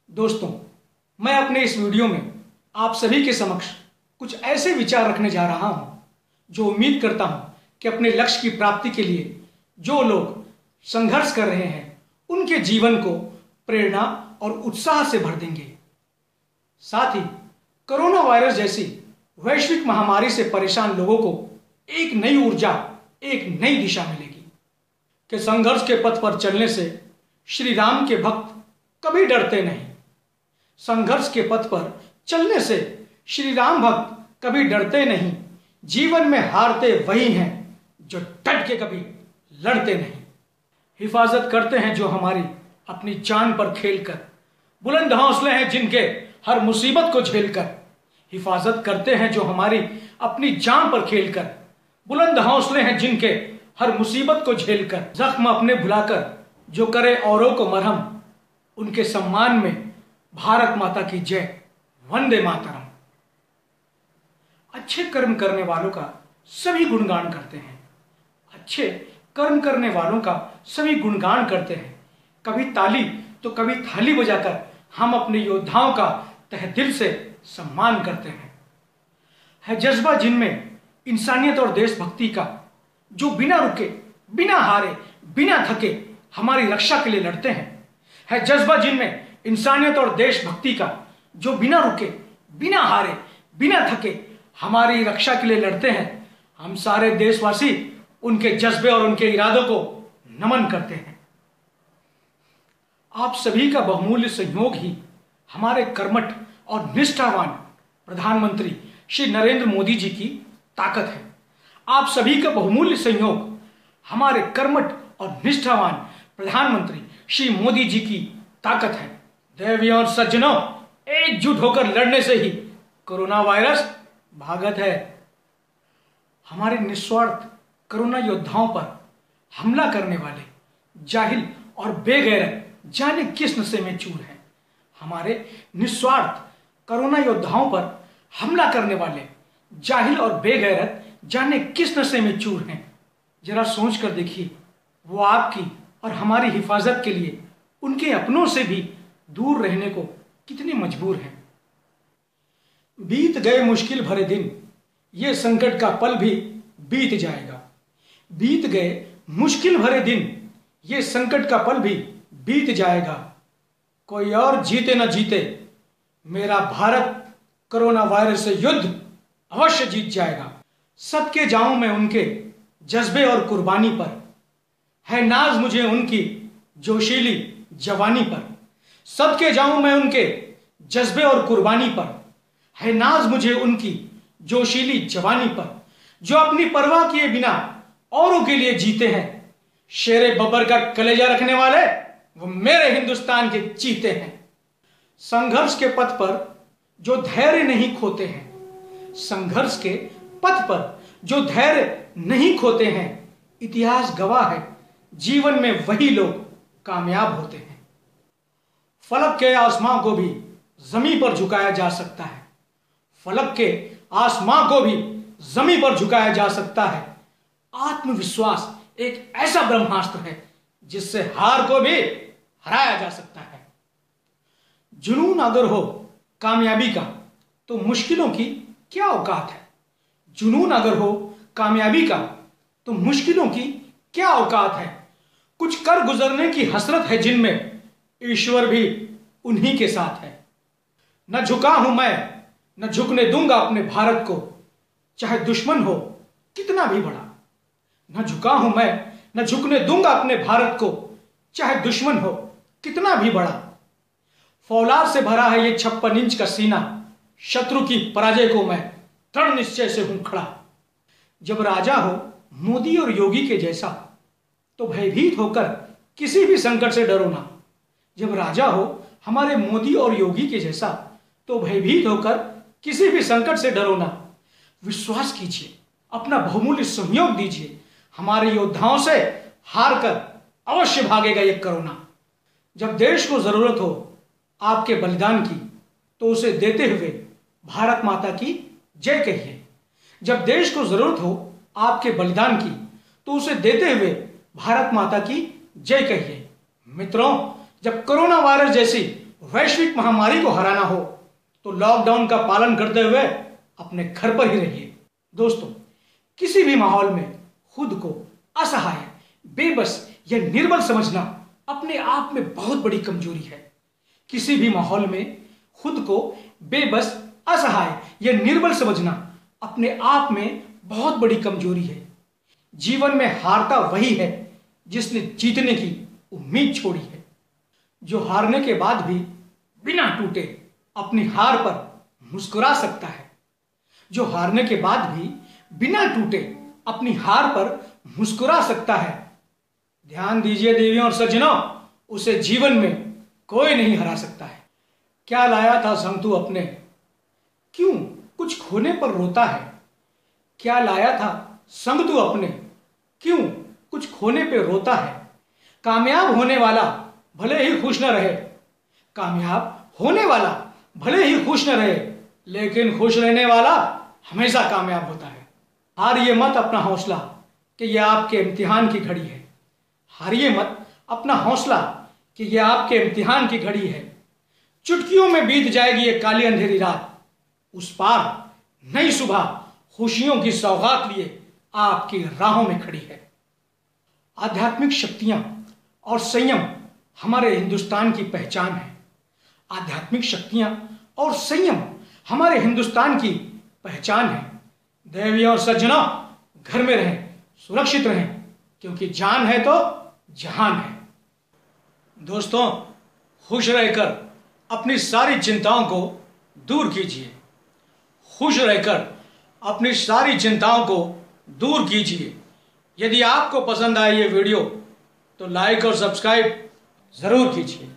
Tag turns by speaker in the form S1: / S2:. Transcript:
S1: दोस्तों, मैं अपने इस वीडियो में आप सभी के समक्ष कुछ ऐसे विचार रखने जा रहा हूं जो उम्मीद करता हूं कि अपने लक्ष्य की प्राप्ति के लिए जो लोग संघर्ष कर रहे हैं उनके जीवन को प्रेरणा और उत्साह से भर देंगे। साथ ही कोरोना वायरस जैसी वैश्विक महामारी से परेशान लोगों को एक नई ऊर्जा, एक नई दिशा मिलेगी कि संघर्ष के पथ पर चलने से श्री राम के भक्त कभी डरते नहीं। संघर्ष के पथ पर चलने से श्री राम भक्त कभी डरते नहीं। जीवन में हारते वही हैं जो डट के कभी लड़ते नहीं। हिफाजत करते हैं जो हमारी अपनी जान पर खेलकर, बुलंद हौसले हैं जिनके हर मुसीबत को झेलकर। हिफाजत करते हैं जो हमारी अपनी जान पर खेलकर, बुलंद हौसले हैं जिनके हर मुसीबत को झेलकर। जख्म अपने भुलाकर जो करे औरों को मरहम, उनके सम्मान में भारत माता की जय, वंदे मातरम। अच्छे कर्म करने वालों का सभी गुणगान करते हैं। अच्छे कर्म करने वालों का सभी गुणगान करते हैं। कभी ताली तो कभी थाली बजाकर हम अपने योद्धाओं का तहे दिल से सम्मान करते हैं। है जज्बा जिनमें इंसानियत और देशभक्ति का, जो बिना रुके, बिना हारे, बिना थके हमारी रक्षा के लिए लड़ते हैं। है जज्बा जिनमें इंसानियत और देशभक्ति का, जो बिना रुके, बिना हारे, बिना थके हमारी रक्षा के लिए लड़ते हैं। हम सारे देशवासी उनके जज्बे और उनके इरादों को नमन करते हैं। आप सभी का बहुमूल्य सहयोग ही हमारे कर्मठ और निष्ठावान प्रधानमंत्री श्री नरेंद्र मोदी जी की ताकत है। आप सभी का बहुमूल्य सहयोग हमारे कर्मठ और निष्ठावान प्रधानमंत्री श्री मोदी जी की ताकत है। देवियों और सज्जनों, एकजुट होकर लड़ने से ही कोरोना वायरस भागत है। हमारे निस्वार्थ कोरोना योद्धाओं पर हमला करने वाले जाहिल और बेगैरत जाने किस नशे में चूर हैं। हमारे निस्वार्थ कोरोना योद्धाओं पर हमला करने वाले जाहिल और बेगैरत जाने किस नशे में चूर हैं। जरा सोच कर देखिए, वो आपकी और हमारी हिफाजत के लिए उनके अपनों से भी दूर रहने को कितने मजबूर हैं। बीत गए मुश्किल भरे दिन, ये संकट का पल भी बीत जाएगा। बीत गए मुश्किल भरे दिन, ये संकट का पल भी बीत जाएगा। कोई और जीते न जीते, मेरा भारत कोरोना वायरस से युद्ध अवश्य जीत जाएगा। सबके जाऊं मैं उनके जज्बे और कुर्बानी पर, है नाज मुझे उनकी जोशीली जवानी पर। सबके जाऊं मैं उनके जज्बे और कुर्बानी पर, है नाज मुझे उनकी जोशीली जवानी पर। जो अपनी परवाह किए बिना औरों के लिए जीते हैं, शेरे बब्बर का कलेजा रखने वाले वो मेरे हिंदुस्तान के चीते हैं। संघर्ष के पथ पर जो धैर्य नहीं खोते हैं, संघर्ष के पथ पर जो धैर्य नहीं खोते हैं, इतिहास गवाह है जीवन में वही लोग कामयाब होते हैं। फलक के आसमां को भी जमीन पर झुकाया जा सकता है। फलक के आसमां को भी जमीन पर झुकाया जा सकता है। आत्मविश्वास एक ऐसा ब्रह्मास्त्र है जिससे हार को भी हराया जा सकता है। जुनून अगर हो कामयाबी का तो मुश्किलों की क्या औकात है। जुनून अगर हो कामयाबी का तो मुश्किलों की क्या औकात है। कुछ कर गुजरने की हसरत है जिनमें ईश्वर भी उन्हीं के साथ है। न झुका हूं मैं, न झुकने दूंगा अपने भारत को, चाहे दुश्मन हो कितना भी बड़ा। न झुका हूं मैं, न झुकने दूंगा अपने भारत को, चाहे दुश्मन हो कितना भी बड़ा। फौलाद से भरा है ये 56 इंच का सीना, शत्रु की पराजय को मैं दृढ़ निश्चय से हूं खड़ा। जब राजा हो मोदी और योगी के जैसा, तो भयभीत होकर किसी भी संकट से डरो ना। जब राजा हो हमारे मोदी और योगी के जैसा, तो भयभीत होकर किसी भी संकट से डरो ना। विश्वास कीजिए, अपना बहुमूल्य सहयोग दीजिए। हमारे योद्धाओं से हार कर अवश्य भागेगा ये कोरोना। जब देश को जरूरत हो आपके बलिदान की, तो उसे देते हुए भारत माता की जय कहिए। जब देश को जरूरत हो आपके बलिदान की, तो उसे देते हुए भारत माता की जय कहिए। मित्रों, जब कोरोना वायरस जैसी वैश्विक महामारी को हराना हो तो लॉकडाउन का पालन करते हुए अपने घर पर ही रहिए। दोस्तों, किसी भी माहौल में खुद को असहाय, बेबस या निर्बल समझना अपने आप में बहुत बड़ी कमजोरी है। किसी भी माहौल में खुद को बेबस, असहाय या निर्बल समझना अपने आप में बहुत बड़ी कमजोरी है। जीवन में हारता वही है जिसने जीतने की उम्मीद छोड़ी है। जो हारने के बाद भी बिना टूटे अपनी हार पर मुस्कुरा सकता है, जो हारने के बाद भी बिना टूटे अपनी हार पर मुस्कुरा सकता है, ध्यान दीजिए देवियों और सज्जनों, उसे जीवन में कोई नहीं हरा सकता है। क्या लाया था संग तू अपने, क्यों कुछ खोने पर रोता है। क्या लाया था संग तू अपने, क्यों कुछ खोने पर रोता है। कामयाब होने वाला भले ही खुश न रहे, कामयाब होने वाला भले ही खुश न रहे, लेकिन खुश रहने वाला हमेशा कामयाब होता है। हारिए मत अपना हौसला कि यह आपके इम्तिहान की घड़ी है। हारिए मत अपना हौसला कि यह आपके इम्तिहान की घड़ी है। चुटकियों में बीत जाएगी ये काली अंधेरी रात, उस पार नई सुबह खुशियों की सौगात लिए आपकी राहों में खड़ी है। आध्यात्मिक शक्तियां और संयम हमारे हिंदुस्तान की पहचान है। आध्यात्मिक शक्तियां और संयम हमारे हिंदुस्तान की पहचान है। देवियों और सज्जनों, घर में रहें, सुरक्षित रहें, क्योंकि जान है तो जहान है। दोस्तों, खुश रहकर अपनी सारी चिंताओं को दूर कीजिए। खुश रहकर अपनी सारी चिंताओं को दूर कीजिए। यदि आपको पसंद आए ये वीडियो तो लाइक और सब्सक्राइब जरूर कीजिए।